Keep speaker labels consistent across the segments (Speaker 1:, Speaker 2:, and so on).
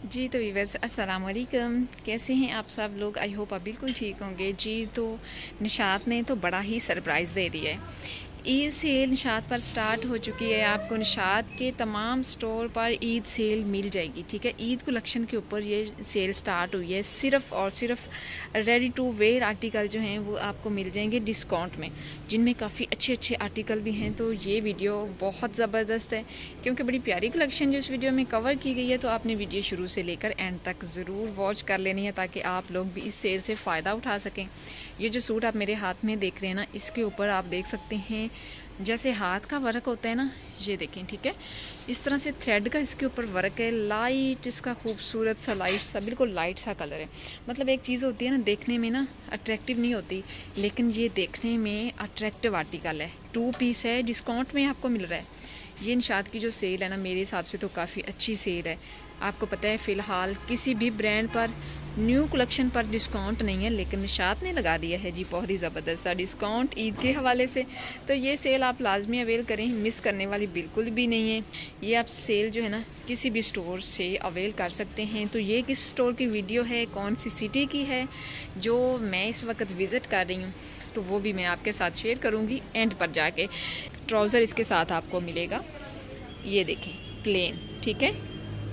Speaker 1: जी तो वीवर्स अस्सलाम वालेकुम, कैसे हैं आप सब लोग। आई होप आप बिल्कुल ठीक होंगे। जी तो निशात ने तो बड़ा ही सरप्राइज़ दे दिया है। ईद सेल निशात पर स्टार्ट हो चुकी है। आपको निशात के तमाम स्टोर पर ईद सेल मिल जाएगी। ठीक है, ईद कलेक्शन के ऊपर ये सेल स्टार्ट हुई है। सिर्फ़ और सिर्फ रेडी टू वेयर आर्टिकल जो हैं वो आपको मिल जाएंगे डिस्काउंट में, जिनमें काफ़ी अच्छे अच्छे आर्टिकल भी हैं। तो ये वीडियो बहुत ज़बरदस्त है क्योंकि बड़ी प्यारी कलेक्शन जो इस वीडियो में कवर की गई है। तो आपने वीडियो शुरू से लेकर एंड तक ज़रूर वॉच कर लेनी है ताकि आप लोग भी इस सेल से फ़ायदा उठा सकें। ये जो सूट आप मेरे हाथ में देख रहे हैं ना, इसके ऊपर आप देख सकते हैं जैसे हाथ का वर्क होता है ना, ये देखें। ठीक है, इस तरह से थ्रेड का इसके ऊपर वर्क है। लाइट इसका खूबसूरत सा लाइट सा बिल्कुल लाइट सा कलर है। मतलब एक चीज़ होती है ना, देखने में ना अट्रैक्टिव नहीं होती, लेकिन ये देखने में अट्रैक्टिव आर्टिकल है। 2 पीस है, डिस्काउंट में आपको मिल रहा है। ये निशात की जो सेल है ना, मेरे हिसाब से तो काफ़ी अच्छी सेल है। आपको पता है फ़िलहाल किसी भी ब्रांड पर न्यू कलेक्शन पर डिस्काउंट नहीं है, लेकिन निशात ने लगा दिया है जी बहुत ही ज़बरदस्त सा डिस्काउंट ईद के हवाले से। तो ये सेल आप लाजमी अवेल करें, मिस करने वाली बिल्कुल भी नहीं है। ये आप सेल जो है ना किसी भी स्टोर से अवेल कर सकते हैं। तो ये किस स्टोर की वीडियो है, कौन सी सिटी की है जो मैं इस वक्त विज़िट कर रही हूँ, तो वो भी मैं आपके साथ शेयर करूँगी एंड पर जाके। ट्राउज़र इसके साथ आपको मिलेगा, ये देखें प्लेन। ठीक है,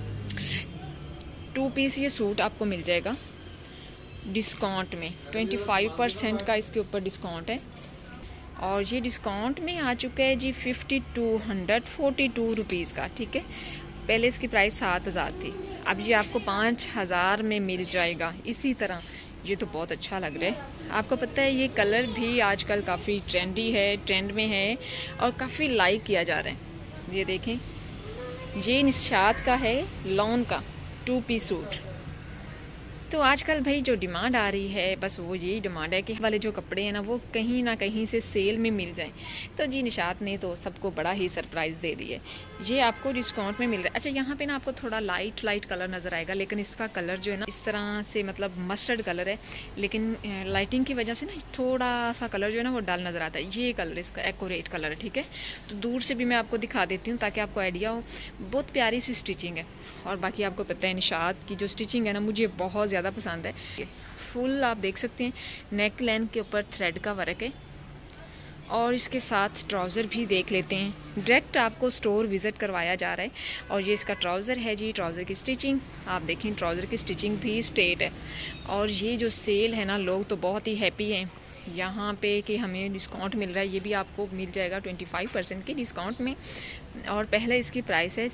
Speaker 1: 2 पीस ये सूट आपको मिल जाएगा डिस्काउंट में। 25% का इसके ऊपर डिस्काउंट है और ये डिस्काउंट में आ चुका है जी 5242 रुपीज़ का। ठीक है, पहले इसकी प्राइस 7000 थी, अब ये आपको 5000 में मिल जाएगा। इसी तरह ये तो बहुत अच्छा लग रहा है। आपको पता है ये कलर भी आजकल काफ़ी ट्रेंडी है, ट्रेंड में है और काफ़ी लाइक किया जा रहा है। ये देखें, ये निशात का है लॉन का 2 पीस सूट। तो आजकल भाई जो डिमांड आ रही है, बस वो यही डिमांड है कि वाले जो कपड़े हैं ना वो कहीं ना कहीं से सेल में मिल जाएं। तो जी निशात ने तो सबको बड़ा ही सरप्राइज़ दे दिया है। ये आपको डिस्काउंट में मिल रहा है। अच्छा, यहाँ पे ना आपको थोड़ा लाइट कलर नज़र आएगा, लेकिन इसका कलर जो है ना इस तरह से मतलब मस्टर्ड कलर है, लेकिन लाइटिंग की वजह से ना थोड़ा सा कलर जो है ना वो डल नज़र आता है। ये कलर इसका एक्यूरेट कलर है। ठीक है, तो दूर से भी मैं आपको दिखा देती हूँ ताकि आपको आइडिया हो। बहुत प्यारी सी स्टिचिंग है और बाकी आपको पता है निशात की जो स्टिचिंग है ना मुझे बहुत ज़्यादा पसंद है। फुल आप देख सकते हैं नेक लाइन के ऊपर थ्रेड का वर्क है और इसके साथ ट्राउज़र भी देख लेते हैं। डायरेक्ट आपको स्टोर विज़िट करवाया जा रहा है और ये इसका ट्राउज़र है जी। ट्राउज़र की स्टिचिंग आप देखें, ट्राउज़र की स्टिचिंग भी स्ट्रेट है। और ये जो सेल है ना, लोग तो बहुत ही हैप्पी हैं यहाँ पे कि हमें डिस्काउंट मिल रहा है। ये भी आपको मिल जाएगा 25% के डिस्काउंट में और पहले इसकी प्राइस है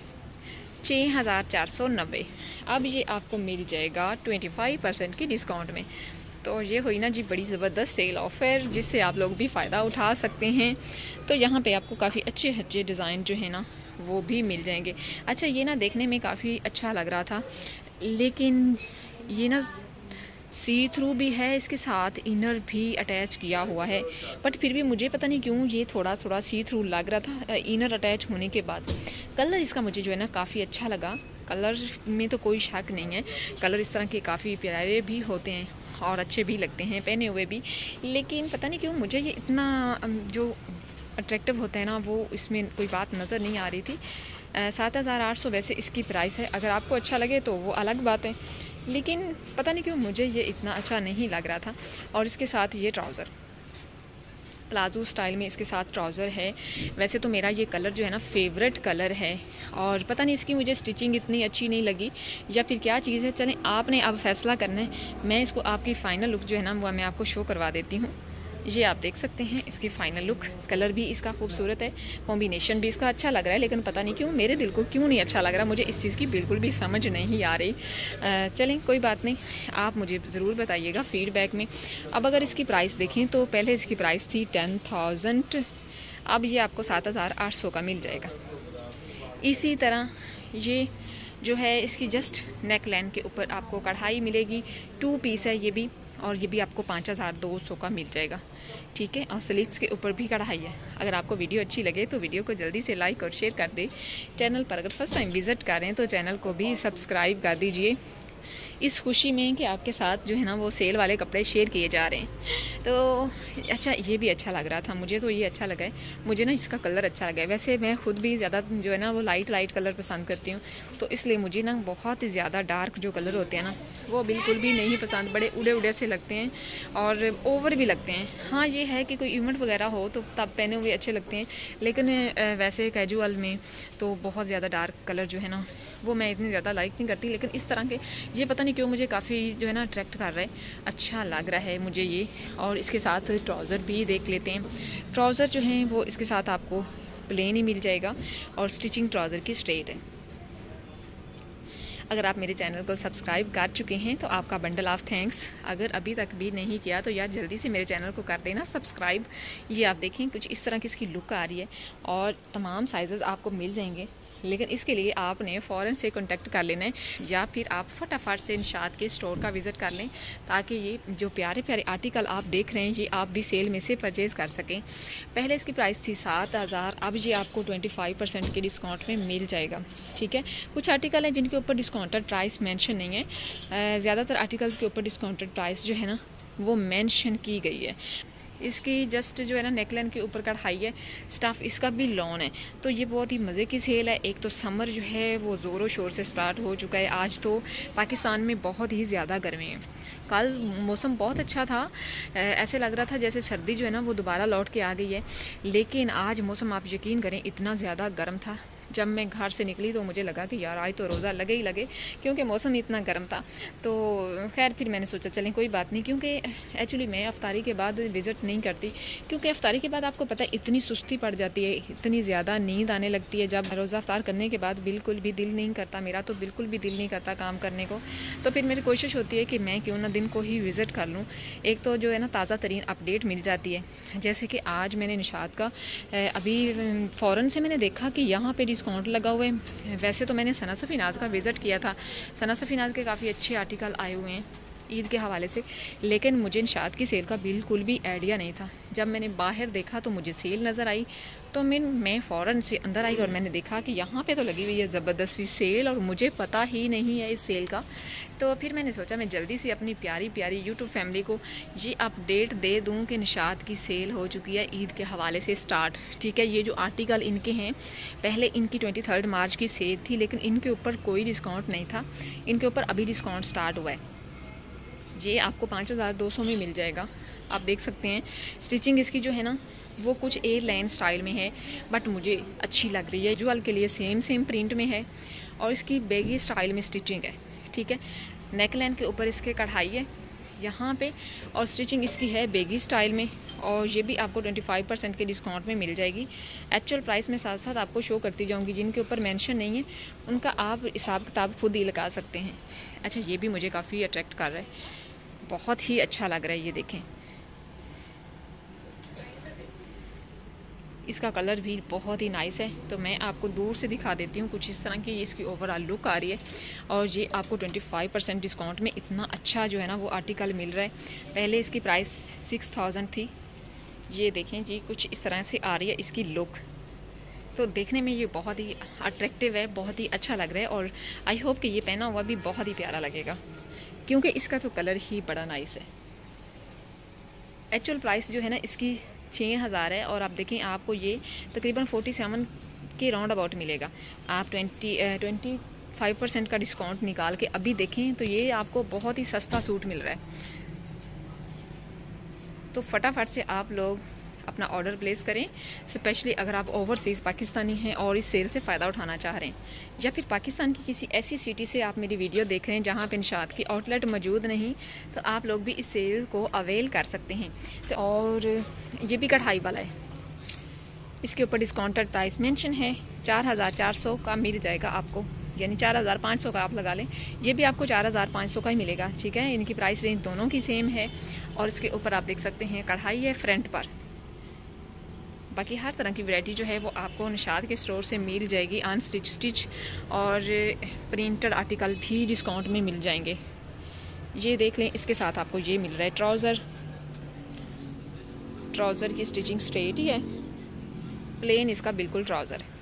Speaker 1: 6490, अब ये आपको मिल जाएगा 25% की डिस्काउंट में। तो ये हुई ना जी बड़ी ज़बरदस्त सेल ऑफ़र जिससे आप लोग भी फ़ायदा उठा सकते हैं। तो यहाँ पे आपको काफ़ी अच्छे अच्छे डिज़ाइन जो है ना वो भी मिल जाएंगे। अच्छा, ये ना देखने में काफ़ी अच्छा लग रहा था, लेकिन ये ना सी थ्रू भी है, इसके साथ इनर भी अटैच किया हुआ है, बट फिर भी मुझे पता नहीं क्यों ये थोड़ा थोड़ा सी थ्रू लग रहा था इनर अटैच होने के बाद। कलर इसका मुझे जो है ना काफ़ी अच्छा लगा, कलर में तो कोई शक नहीं है। कलर इस तरह के काफ़ी प्यारे भी होते हैं और अच्छे भी लगते हैं पहने हुए भी, लेकिन पता नहीं क्यों मुझे ये इतना जो अट्रैक्टिव होता है ना वो इसमें कोई बात नज़र नहीं आ रही थी। 7800 वैसे इसकी प्राइस है, अगर आपको अच्छा लगे तो वो अलग बात है, लेकिन पता नहीं क्यों मुझे ये इतना अच्छा नहीं लग रहा था। और इसके साथ ये ट्राउज़र प्लाजो स्टाइल में इसके साथ ट्राउज़र है। वैसे तो मेरा ये कलर जो है ना फेवरेट कलर है और पता नहीं इसकी मुझे स्टिचिंग इतनी अच्छी नहीं लगी या फिर क्या चीज़ है। चलें, आपने अब फैसला करना है। मैं इसको आपकी फ़ाइनल लुक जो है ना वो मैं आपको शो करवा देती हूँ। ये आप देख सकते हैं इसकी फ़ाइनल लुक। कलर भी इसका खूबसूरत है, कॉम्बिनेशन भी इसका अच्छा लग रहा है, लेकिन पता नहीं क्यों मेरे दिल को क्यों नहीं अच्छा लग रहा। मुझे इस चीज़ की बिल्कुल भी समझ नहीं आ रही। चलें कोई बात नहीं, आप मुझे ज़रूर बताइएगा फीडबैक में। अब अगर इसकी प्राइस देखें तो पहले इसकी प्राइस थी 10,000, अब ये आपको 7800 का मिल जाएगा। इसी तरह ये जो है इसकी जस्ट नेक लाइन के ऊपर आपको कढ़ाई मिलेगी। 2 पीस है ये भी और ये भी आपको 5200 का मिल जाएगा। ठीक है, और स्लीव्स के ऊपर भी कढ़ाई है। अगर आपको वीडियो अच्छी लगे तो वीडियो को जल्दी से लाइक और शेयर कर दे। चैनल पर अगर फर्स्ट टाइम विज़िट कर रहे हैं तो चैनल को भी सब्सक्राइब कर दीजिए। इस खुशी में कि आपके साथ जो है ना वो सेल वाले कपड़े शेयर किए जा रहे हैं। तो अच्छा, ये भी अच्छा लग रहा था मुझे, तो ये अच्छा लगा है मुझे ना, इसका कलर अच्छा लगा है। वैसे मैं खुद भी ज़्यादा जो है ना वो लाइट कलर पसंद करती हूँ, तो इसलिए मुझे ना बहुत ही ज़्यादा डार्क जो कलर होते हैं ना वो बिल्कुल भी नहीं पसंद, बड़े उड़े उड़े से लगते हैं और ओवर भी लगते हैं। हाँ, ये है कि कोई इवेंट वगैरह हो तो तब पहने हुए अच्छे लगते हैं, लेकिन वैसे कैजुअल में तो बहुत ज़्यादा डार्क कलर जो है ना वो मैं इतनी ज़्यादा लाइक नहीं करती। लेकिन इस तरह के ये पता नहीं क्यों मुझे काफ़ी जो है ना अट्रैक्ट कर रहा है, अच्छा लग रहा है मुझे ये। और इसके साथ ट्राउज़र भी देख लेते हैं। ट्राउज़र जो है वो इसके साथ आपको प्लेन ही मिल जाएगा और स्टिचिंग ट्राउज़र की स्ट्रेट है। अगर आप मेरे चैनल को सब्सक्राइब कर चुके हैं तो आपका बंडल ऑफ थैंक्स। अगर अभी तक भी नहीं किया तो यार जल्दी से मेरे चैनल को कर देना सब्सक्राइब। ये आप देखें कुछ इस तरह की इसकी लुक आ रही है और तमाम साइज़ आपको मिल जाएंगे, लेकिन इसके लिए आपने फ़ौरन से कांटेक्ट कर लेना है या फिर आप फटाफट से निशात के स्टोर का विज़िट कर लें, ताकि ये जो प्यारे प्यारे आर्टिकल आप देख रहे हैं ये आप भी सेल में से परचेज़ कर सकें। पहले इसकी प्राइस थी 7,000, अब ये आपको 25% के डिस्काउंट में मिल जाएगा। ठीक है, कुछ आर्टिकल हैं जिनके ऊपर डिस्काउंटेड प्राइस मेंशन नहीं है, ज़्यादातर आर्टिकल्स के ऊपर डिस्काउंटेड प्राइस जो है ना वो मेंशन की गई है। इसकी जस्ट जो है ना नेकलाइन के ऊपर कढ़ाई है, स्टफ़ इसका भी लॉन है, तो ये बहुत ही मज़े की सेल है। एक तो समर जो है वो ज़ोरों शोर से स्टार्ट हो चुका है। आज तो पाकिस्तान में बहुत ही ज़्यादा गर्मी है। कल मौसम बहुत अच्छा था, ऐसे लग रहा था जैसे सर्दी जो है ना वो दोबारा लौट के आ गई है, लेकिन आज मौसम आप यकीन करें इतना ज़्यादा गर्म था। जब मैं घर से निकली तो मुझे लगा कि यार आज तो रोज़ा लगे ही लगे, क्योंकि मौसम इतना गर्म था। तो खैर फिर मैंने सोचा चलें कोई बात नहीं, क्योंकि एक्चुअली मैं अफ्तारी के बाद विज़िट नहीं करती, क्योंकि अफ्तारी के बाद आपको पता है इतनी सुस्ती पड़ जाती है, इतनी ज़्यादा नींद आने लगती है। जब रोज़ा अफ्तार करने के बाद बिल्कुल भी दिल नहीं करता, मेरा तो बिल्कुल भी दिल नहीं करता काम करने को। तो फिर मेरी कोशिश होती है कि मैं क्यों ना दिन को ही विज़िट कर लूँ। एक तो जो है ना ताज़ा तरीन अपडेट मिल जाती है, जैसे कि आज मैंने निशात का अभी फ़ौरन से मैंने देखा कि यहाँ पर डिस्काउंट लगा हुआ है। वैसे तो मैंने सना सफ़ीनाज़ का विज़िट किया था, सना सफ़ीनाज़ के काफ़ी अच्छे आर्टिकल आए हुए हैं ईद के हवाले से, लेकिन मुझे निशात की सेल का बिल्कुल भी आइडिया नहीं था। जब मैंने बाहर देखा तो मुझे सेल नज़र आई, तो मैं फ़ौरन से अंदर आई और मैंने देखा कि यहाँ पे तो लगी हुई है ज़बरदस्त सेल और मुझे पता ही नहीं है इस सेल का। तो फिर मैंने सोचा मैं जल्दी से अपनी प्यारी प्यारी यूट्यूब फैमिली को ये अपडेट दे दूँ कि निशात की सेल हो चुकी है ईद के हवाले से स्टार्ट। ठीक है, ये जो आर्टिकल इनके हैं, पहले इनकी 23 मार्च की सेल थी, लेकिन इनके ऊपर कोई डिस्काउंट नहीं था, इनके ऊपर अभी डिस्काउंट स्टार्ट हुआ है। ये आपको 5,200 में मिल जाएगा। आप देख सकते हैं स्टिचिंग इसकी जो है ना वो कुछ एयरलाइन स्टाइल में है, बट मुझे अच्छी लग रही है। जुअल के लिए सेम प्रिंट में है और इसकी बैगी स्टाइल में स्टिचिंग है। ठीक है, नेकलाइन के ऊपर इसके कढ़ाई है यहाँ पे और स्टिचिंग इसकी है बैगी स्टाइल में, और ये भी आपको 25% के डिस्काउंट में मिल जाएगी। एक्चुअल प्राइस में साथ साथ आपको शो करती जाऊंगी, जिनके ऊपर मेंशन नहीं है उनका आप हिसाब किताब खुद ही लगा सकते हैं। अच्छा, ये भी मुझे काफ़ी अट्रैक्ट कर रहा है, बहुत ही अच्छा लग रहा है। ये देखें, इसका कलर भी बहुत ही नाइस है। तो मैं आपको दूर से दिखा देती हूँ, कुछ इस तरह की इसकी ओवरऑल लुक आ रही है। और ये आपको 25% डिस्काउंट में इतना अच्छा जो है ना वो आर्टिकल मिल रहा है। पहले इसकी प्राइस 6,000 थी। ये देखें जी, कुछ इस तरह से आ रही है इसकी लुक। तो देखने में ये बहुत ही अट्रैक्टिव है, बहुत ही अच्छा लग रहा है, और आई होप कि ये पहना हुआ भी बहुत ही प्यारा लगेगा, क्योंकि इसका तो कलर ही बड़ा नाइस है। एक्चुअल प्राइस जो है ना इसकी 6,000 है, और आप देखें आपको ये तकरीबन 47 के राउंड अबाउट मिलेगा। आप 25% का डिस्काउंट निकाल के अभी देखें तो ये आपको बहुत ही सस्ता सूट मिल रहा है। तो फटाफट से आप लोग अपना ऑर्डर प्लेस करें, स्पेशली अगर आप ओवरसीज़ पाकिस्तानी हैं और इस सेल से फ़ायदा उठाना चाह रहे हैं, या फिर पाकिस्तान की किसी ऐसी सिटी से आप मेरी वीडियो देख रहे हैं जहाँ पे निशात की आउटलेट मौजूद नहीं, तो आप लोग भी इस सेल को अवेल कर सकते हैं। तो और ये भी कढ़ाई वाला है, इसके ऊपर डिस्काउंटेड प्राइस मेंशन है, 4,400 का मिल जाएगा आपको, यानी 4,500 का आप लगा लें। ये भी आपको 4,500 का ही मिलेगा। ठीक है, इनकी प्राइस रेंज दोनों की सेम है, और इसके ऊपर आप देख सकते हैं कढ़ाई है फ्रंट पर। बाकी हर तरह की वैरायटी जो है वो आपको निशात के स्टोर से मिल जाएगी। स्टिच और प्रिंटेड आर्टिकल भी डिस्काउंट में मिल जाएंगे। ये देख लें, इसके साथ आपको ये मिल रहा है ट्राउज़र की स्टिचिंग स्ट्रेट ही है, प्लेन इसका बिल्कुल ट्राउज़र है।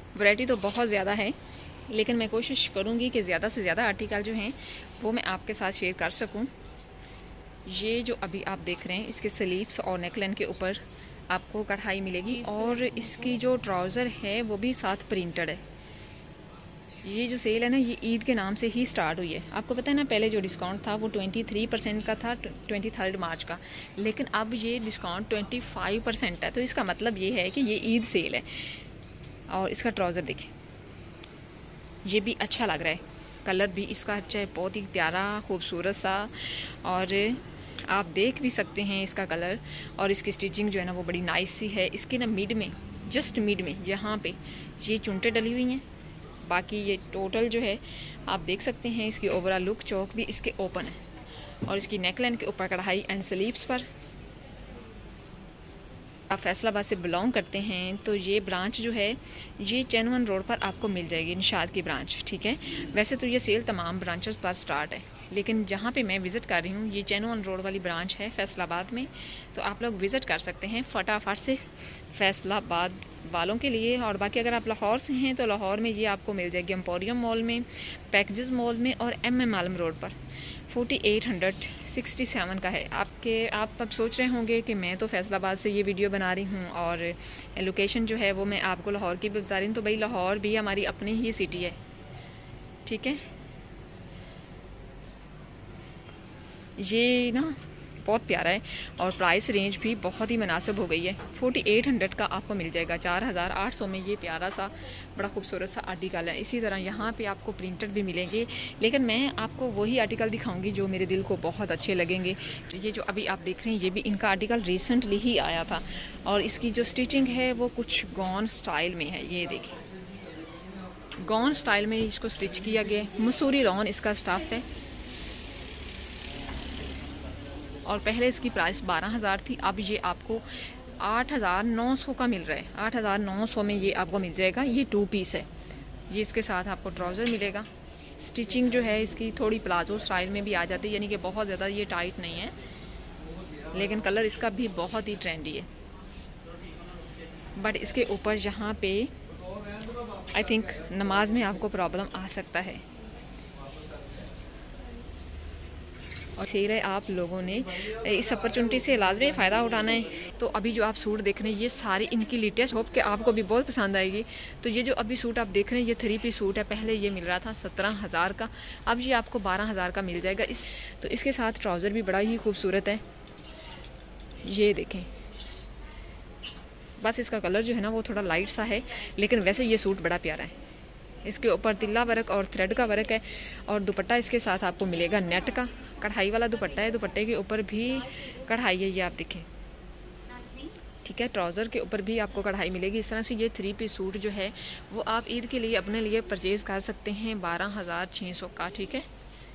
Speaker 1: वैरायटी तो बहुत ज़्यादा है, लेकिन मैं कोशिश करूँगी कि ज़्यादा से ज़्यादा आर्टिकल जो हैं वो मैं आपके साथ शेयर कर सकूँ। ये जो अभी आप देख रहे हैं, इसके स्लीव्स और नेकलाइन के ऊपर आपको कढ़ाई मिलेगी, और इसकी जो ट्राउज़र है वो भी साथ प्रिंटेड है। ये जो सेल है ना, ये ईद के नाम से ही स्टार्ट हुई है। आपको पता है ना, पहले जो डिस्काउंट था वो 23% का था 23 मार्च का, लेकिन अब ये डिस्काउंट 25% है। तो इसका मतलब ये है कि ये ईद सेल है। और इसका ट्राउज़र देखें, ये भी अच्छा लग रहा है, कलर भी इसका अच्छा है, बहुत ही प्यारा खूबसूरत सा, और आप देख भी सकते हैं इसका कलर। और इसकी स्टिचिंग जो है ना वो बड़ी नाइस सी है। इसके ना मिड में, जस्ट मिड में यहाँ पे ये चुनटे डली हुई हैं। बाकी ये टोटल जो है आप देख सकते हैं, इसकी ओवरऑल लुक चौक भी इसके ओपन है, और इसकी नेकलाइन के ऊपर कढ़ाई एंड स्लीव्स पर। आप फैसलाबाद से बिलोंग करते हैं तो ये ब्रांच जो है ये चैनवन रोड पर आपको मिल जाएगी, निशाद की ब्रांच, ठीक है। वैसे तो ये सेल तमाम ब्रांचेस पर स्टार्ट है, लेकिन जहाँ पे मैं विज़िट कर रही हूँ ये चैनवन रोड वाली ब्रांच है फैसलाबाद में, तो आप लोग विज़िट कर सकते हैं फटाफट से फैसलाबाद वालों के लिए। और बाकी अगर आप लाहौर से हैं तो लाहौर में ये आपको मिल जाएगी एम्पोरियम मॉल में, पैकेजेस मॉल में, और MM आलम रोड पर 4867 का है। आप अब सोच रहे होंगे कि मैं तो फैसलाबाद से ये वीडियो बना रही हूँ और लोकेशन जो है वो मैं आपको लाहौर की भी बता रही हूँ। तो भाई लाहौर भी हमारी अपनी ही सिटी है, ठीक है। ये ना बहुत प्यारा है, और प्राइस रेंज भी बहुत ही मुनासिब हो गई है। 4800 का आपको मिल जाएगा। 4800 में ये प्यारा सा बड़ा खूबसूरत सा आर्टिकल है। इसी तरह यहाँ पे आपको प्रिंटेड भी मिलेंगे, लेकिन मैं आपको वही आर्टिकल दिखाऊंगी जो मेरे दिल को बहुत अच्छे लगेंगे। तो ये जो अभी आप देख रहे हैं ये भी इनका आर्टिकल रिसेंटली ही आया था, और इसकी जो स्टिचिंग है वो कुछ गॉन स्टाइल में है। ये देखिए, गॉन स्टाइल में इसको स्टिच किया गया। मसूरी लॉन इसका स्टाफ है, और पहले इसकी प्राइस 12,000 थी, अब ये आपको 8,900 का मिल रहा है। 8,900 में ये आपको मिल जाएगा। ये 2 पीस है। ये इसके साथ आपको ट्राउज़र मिलेगा। स्टिचिंग जो है इसकी थोड़ी प्लाजो स्टाइल में भी आ जाती है, यानी कि बहुत ज़्यादा ये टाइट नहीं है, लेकिन कलर इसका भी बहुत ही ट्रेंडी है। बट इसके ऊपर यहाँ पे आई थिंक नमाज में आपको प्रॉब्लम आ सकता है। और शेर है, आप लोगों ने इस अपॉर्चुनिटी से लाजमी फ़ायदा उठाना है। तो अभी जो आप सूट देख रहे हैं ये सारी इनकी लेटेस्ट, होप कि आपको भी बहुत पसंद आएगी। तो ये जो अभी सूट आप देख रहे हैं ये 3 पीस सूट है। पहले ये मिल रहा था 17,000 का, अब ये आपको 12,000 का मिल जाएगा। तो इसके साथ ट्राउज़र भी बड़ा ही खूबसूरत है, ये देखें। बस इसका कलर जो है ना वो थोड़ा लाइट सा है, लेकिन वैसे ये सूट बड़ा प्यारा है। इसके ऊपर तिल्ला वर्क और थ्रेड का वर्क है, और दुपट्टा इसके साथ आपको मिलेगा नेट का, कढ़ाई वाला दुपट्टा है। दुपट्टे के ऊपर भी कढ़ाई है, ये आप देखें, ठीक है। ट्राउज़र के ऊपर भी आपको कढ़ाई मिलेगी। इस तरह से ये 3 पीस सूट जो है वो आप ईद के लिए अपने लिए परचेज़ कर सकते हैं 12,600 का, ठीक है।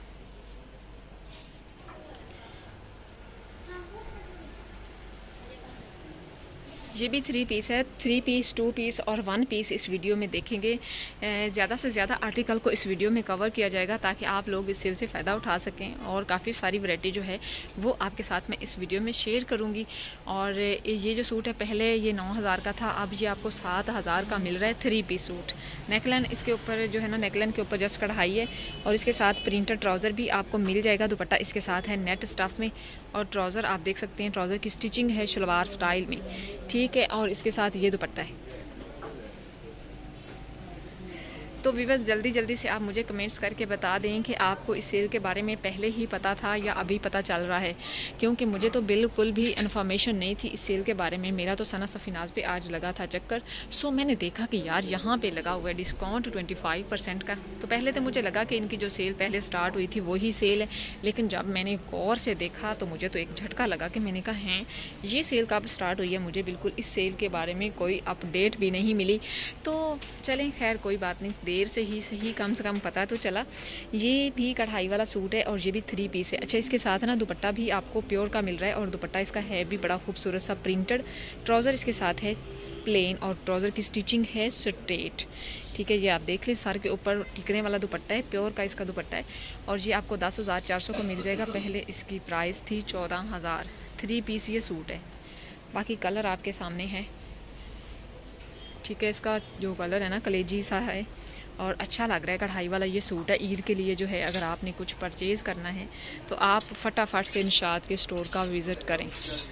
Speaker 1: ये भी 3 पीस है। 3 पीस, 2 पीस और 1 पीस इस वीडियो में देखेंगे। ज़्यादा से ज़्यादा आर्टिकल को इस वीडियो में कवर किया जाएगा ताकि आप लोग इस सेल से फ़ायदा उठा सकें, और काफ़ी सारी वैरायटी जो है वो आपके साथ मैं इस वीडियो में शेयर करूँगी। और ये जो सूट है पहले ये 9,000 का था, अब ये आपको 7,000 का मिल रहा है। 3 पीस सूट, नेकलाइन इसके ऊपर जो है ना, नेकलाइन के ऊपर जस्ट कढ़ाई है, और इसके साथ प्रिंटेड ट्राउज़र भी आपको मिल जाएगा। दुपट्टा इसके साथ है नेट स्टफ में, और ट्राउज़र आप देख सकते हैं, ट्राउज़र की स्टिचिंग है शलवार स्टाइल में, ठीक है। और इसके साथ ये दुपट्टा है। तो व्यूअर्स जल्दी जल्दी से आप मुझे कमेंट्स करके बता दें कि आपको इस सेल के बारे में पहले ही पता था या अभी पता चल रहा है, क्योंकि मुझे तो बिल्कुल भी इन्फॉर्मेशन नहीं थी इस सेल के बारे में। मेरा तो सना सफीनाज पे आज लगा था चक्कर, सो मैंने देखा कि यार यहाँ पे लगा हुआ है डिस्काउंट 25% का। तो पहले तो मुझे लगा कि इनकी जो सेल पहले स्टार्ट हुई थी वही सेल है, लेकिन जब मैंने गौर से देखा तो मुझे तो एक झटका लगा कि मैंने कहा हैं ये सेल कब स्टार्ट हुई है, मुझे बिल्कुल इस सेल के बारे में कोई अपडेट भी नहीं मिली। तो चलें खैर कोई बात नहीं, देर से ही सही कम से कम पता तो चला। ये भी कढ़ाई वाला सूट है और ये भी 3 पीस है। अच्छा, इसके साथ ना दुपट्टा भी आपको प्योर का मिल रहा है, और दुपट्टा इसका है भी बड़ा खूबसूरत सा प्रिंटेड। ट्राउज़र इसके साथ है प्लेन, और ट्राउज़र की स्टिचिंग है स्ट्रेट, ठीक है। ये आप देख लें, सर के ऊपर टिकने वाला दुपट्टा है, प्योर का इसका दुपट्टा है, और ये आपको 10,400 को मिल जाएगा। पहले इसकी प्राइस थी 14,000। 3 पीस ये सूट है, बाकी कलर आपके सामने है। ठीक है, इसका जो कलर है ना कलेजी सा है और अच्छा लग रहा है। कढ़ाई वाला ये सूट है। ईद के लिए जो है अगर आपने कुछ परचेज़ करना है तो आप फटाफट से निशात के स्टोर का विज़िट करें।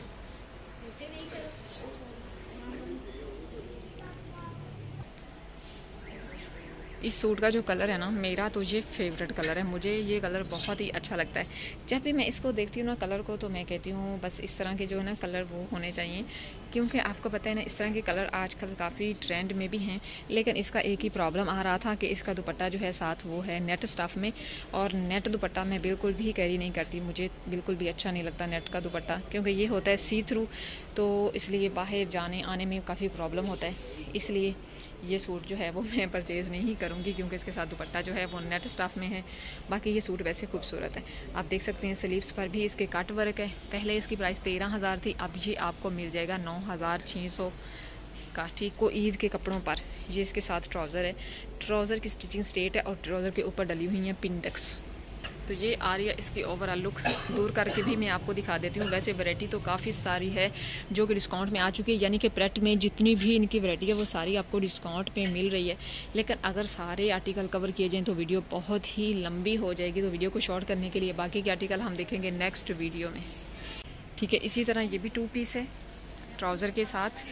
Speaker 1: इस सूट का जो कलर है ना, मेरा तो ये फेवरेट कलर है। मुझे ये कलर बहुत ही अच्छा लगता है। जब भी मैं इसको देखती हूँ ना कलर को, तो मैं कहती हूँ बस इस तरह के जो है ना कलर वो होने चाहिए, क्योंकि आपको पता है ना इस तरह के कलर आजकल काफ़ी ट्रेंड में भी हैं। लेकिन इसका एक ही प्रॉब्लम आ रहा था कि इसका दुपट्टा जो है साथ वो है नेट स्टफ़ में, और नेट दुपट्टा मैं बिल्कुल भी कैरी नहीं करती। मुझे बिल्कुल भी अच्छा नहीं लगता नेट का दुपट्टा, क्योंकि ये होता है सी थ्रू, तो इसलिए बाहर जाने आने में काफ़ी प्रॉब्लम होता है। इसलिए ये सूट जो है वो मैं परचेज़ नहीं करूँगी, क्योंकि इसके साथ दुपट्टा जो है वो नेट स्टफ़ में है। बाकी ये सूट वैसे खूबसूरत है। आप देख सकते हैं स्लीव्स पर भी इसके कट वर्क है। पहले इसकी प्राइस 13,000 थी, अब ये आपको मिल जाएगा 9,600 का। ठीक को ईद के कपड़ों पर। ये इसके साथ ट्राउज़र है। ट्राउज़र की स्टिचिंग स्ट्रेट है और ट्राउज़र के ऊपर डली हुई है पिंडेक्स। तो ये आ रही है इसकी ओवरऑल लुक। दूर करके भी मैं आपको दिखा देती हूँ। वैसे वैरायटी तो काफ़ी सारी है जो कि डिस्काउंट में आ चुकी है, यानी कि प्रेट में जितनी भी इनकी वैरायटी है वो सारी आपको डिस्काउंट पे मिल रही है। लेकिन अगर सारे आर्टिकल कवर किए जाएँ तो वीडियो बहुत ही लंबी हो जाएगी, तो वीडियो को शॉर्ट करने के लिए बाकी के आर्टिकल हम देखेंगे नेक्स्ट वीडियो में। ठीक है, इसी तरह ये भी 2 पीस है ट्राउज़र के साथ।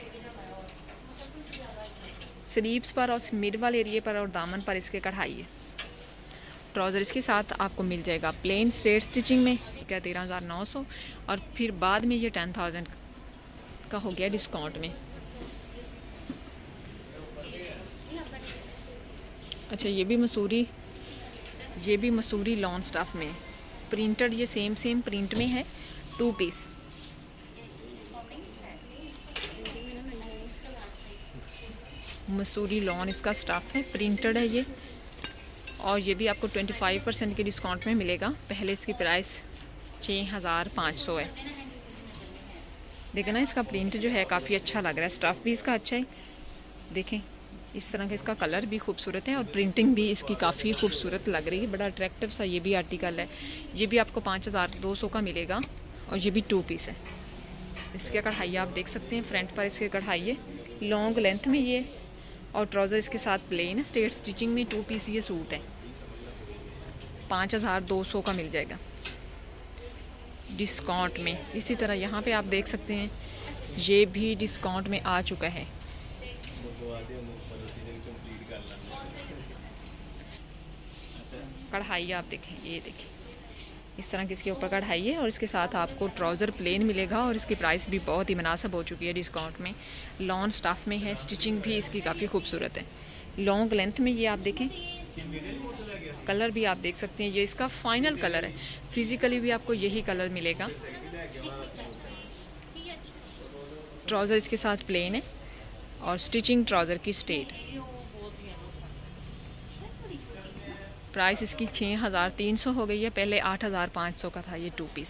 Speaker 1: स्लीव्स पर और मिड वाले एरिए पर और दामन पर इसके कढ़ाई है। ट्राउज़र इसके साथ आपको मिल जाएगा प्लेन स्ट्रेट स्टिचिंग में, क्या 13,900, और फिर बाद में ये 10,000 का हो गया डिस्काउंट में। अच्छा, ये भी मसूरी लॉन स्टफ में प्रिंटेड, ये सेम प्रिंट में है। 2 पीस मसूरी लॉन इसका स्टफ है, प्रिंटेड है ये, और ये भी आपको 25% के डिस्काउंट में मिलेगा। पहले इसकी प्राइस 6,500 है। लेकिन ना इसका प्रिंट जो है काफ़ी अच्छा लग रहा है। स्टफ़ भी इसका अच्छा है। देखें इस तरह का इसका कलर भी खूबसूरत है और प्रिंटिंग भी इसकी काफ़ी खूबसूरत लग रही है। बड़ा अट्रैक्टिव सा ये भी आर्टिकल है। ये भी आपको 5,200 का मिलेगा और ये भी 2 पीस है। इसके कढ़ाई आप देख सकते हैं, फ्रंट पर इसके कढ़ाई है, लॉन्ग लेंथ में ये, और ट्राउज़र इसके साथ प्लेन है, स्ट्रेट स्टिचिंग में 2 पीस ये सूट है। 5,200 का मिल जाएगा डिस्काउंट में। इसी तरह यहाँ पे आप देख सकते हैं ये भी डिस्काउंट में आ चुका है। कढ़ाई आप देखें, ये देखें इस तरह की इसके ऊपर कढ़ाई है और इसके साथ आपको ट्राउज़र प्लेन मिलेगा और इसकी प्राइस भी बहुत ही मुनासिब हो चुकी है डिस्काउंट में। लॉन स्टफ़ में है, स्टिचिंग भी इसकी काफ़ी खूबसूरत है। लॉन्ग लेंथ में ये आप देखें, कलर भी आप देख सकते हैं, ये इसका फाइनल कलर है। फिजिकली भी आपको यही कलर मिलेगा। ट्राउज़र इसके साथ प्लेन है और स्टिचिंग ट्राउज़र की स्ट्रेट। प्राइस इसकी 6,300 हो गई है, पहले 8,500 का था ये 2 पीस।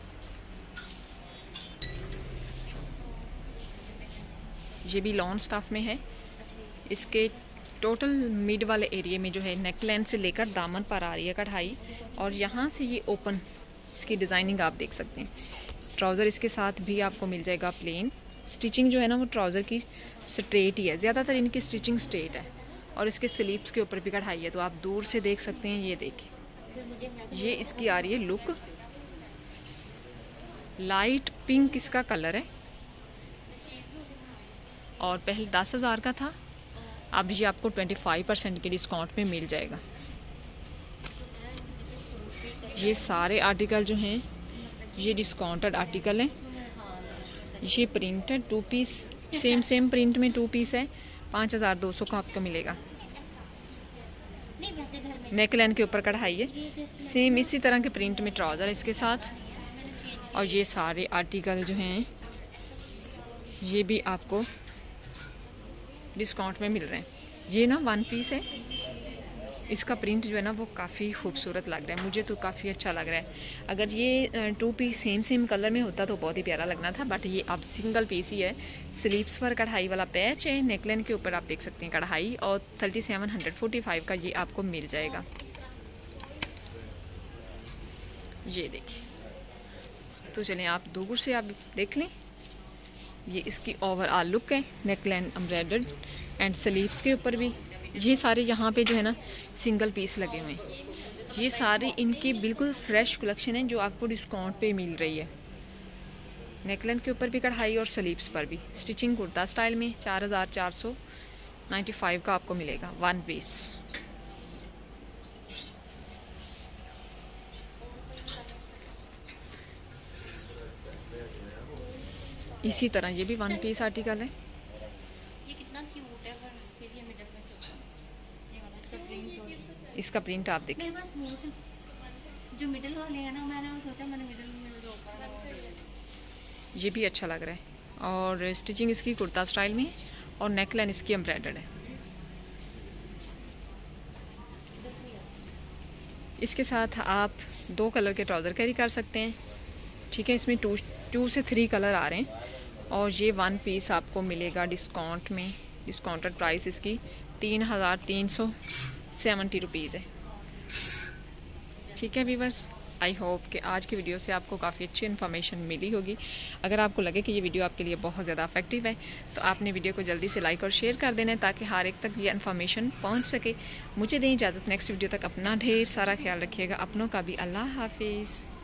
Speaker 1: ये भी लॉन स्टफ में है। इसके टोटल मिड वाले एरिया में जो है नेक लाइन से लेकर दामन पर आ रही है कढ़ाई, और यहाँ से ये ओपन इसकी डिज़ाइनिंग आप देख सकते हैं। ट्राउज़र इसके साथ भी आपको मिल जाएगा प्लेन। स्टिचिंग जो है ना वो ट्राउज़र की स्ट्रेट ही है, ज़्यादातर इनकी स्टिचिंग स्ट्रेट है, और इसके स्लीव्स के ऊपर भी कढ़ाई है, तो आप दूर से देख सकते हैं। ये देखिए, ये इसकी आ रही है लुक। लाइट पिंक इसका कलर है और पहले 10,000 का था, अब ये आपको 25% के डिस्काउंट में मिल जाएगा। ये सारे आर्टिकल जो हैं ये डिस्काउंटेड आर्टिकल हैं। ये प्रिंटेड 2 पीस, सेम प्रिंट में 2 पीस है, 5,200 का आपको मिलेगा। नेक लाइन के ऊपर कढ़ाई है, सेम इसी तरह के प्रिंट में ट्राउज़र है इसके साथ, और ये सारे आर्टिकल जो हैं ये भी आपको डिस्काउंट में मिल रहे हैं। ये ना 1 पीस है, इसका प्रिंट जो है ना वो काफ़ी खूबसूरत लग रहा है, मुझे तो काफ़ी अच्छा लग रहा है। अगर ये 2 पीस सेम कलर में होता तो बहुत ही प्यारा लगना था, बट ये अब सिंगल पीस ही है। स्लीव्स पर कढ़ाई वाला पैच है, नेकलाइन के ऊपर आप देख सकते हैं कढ़ाई, और 3745 का ये आपको मिल जाएगा। ये देखिए, तो चलें आप दूर से आप देख लें। ये इसकी ओवरऑल लुक है। नेकलाइन एम्ब्रॉयडर्ड एंड स्लीव्स के ऊपर भी ये सारे यहाँ पे जो है ना सिंगल पीस लगे हुए हैं। ये सारी इनकी बिल्कुल फ्रेश कलेक्शन है जो आपको डिस्काउंट पे मिल रही है। नेकलाइन के ऊपर भी कढ़ाई और स्लीव्स पर भी स्टिचिंग कुर्ता स्टाइल में 4495 का आपको मिलेगा 1 पीस। इसी तरह ये भी 1 पीस आर्टिकल है।
Speaker 2: ये कितना क्यूट है, पर फिर ये मिडल में चलता है। ये वाला इसका प्रिंट,
Speaker 1: इसका प्रिंट आप देखिए।
Speaker 2: मेरे पास बहुत जो मिडल वाले हैं ना, मैंने सोचा मैंने मिडल में जो
Speaker 1: ये भी अच्छा लग रहा है और स्टिचिंग इसकी कुर्ता स्टाइल में और नेकलाइन इसकी एम्ब्रॉयडर्ड है। इसके साथ आप 2 कलर के ट्राउज़र कैरी कर सकते हैं। ठीक है, इसमें 2 से 3 कलर आ रहे हैं और ये 1 पीस आपको मिलेगा डिस्काउंट में। डिस्काउंटेड प्राइस इसकी 3370 रुपीज़ है। ठीक है व्यूअर्स, आई होप कि आज की वीडियो से आपको काफ़ी अच्छी इन्फॉर्मेशन मिली होगी। अगर आपको लगे कि ये वीडियो आपके लिए बहुत ज़्यादा इफेक्टिव है तो आपने वीडियो को जल्दी से लाइक और शेयर कर देना है ताकि हर एक तक ये इन्फॉर्मेशन पहुंच सके। मुझे दें इजाज़त, नेक्स्ट वीडियो तक अपना ढेर सारा ख्याल रखिएगा, अपनों का भी। अल्लाह हाफिज़।